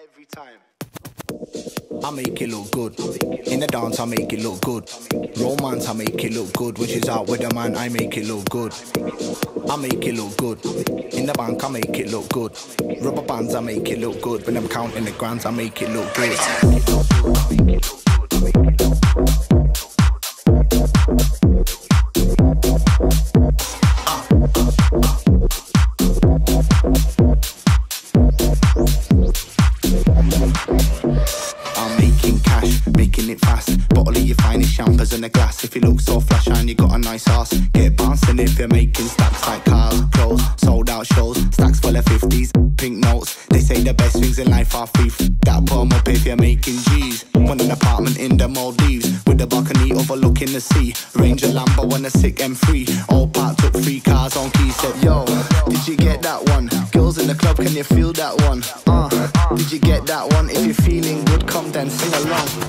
every time. I make it look good. In the dance, I make it look good. Romance, I make it look good. When she's out with a man, I make it look good. I make it look good. In the bank, I make it look good. Rubber bands, I make it look good. When I'm counting the grands, I make it look good. Champers in a glass. If you look so flash and you got a nice ass, get bouncing if you're making stacks like cars, clothes, sold out shows, stacks full of 50s, pink notes. They say the best things in life are free. That put 'em up if you're making G's. Want an apartment in the Maldives with a balcony overlooking the sea. Range a Lambo on a sick M3. All parked up, 3 cars on key. Said, yo, did you get that one? Girls in the club, can you feel that one? Did you get that one? If you're feeling good, come then sing along.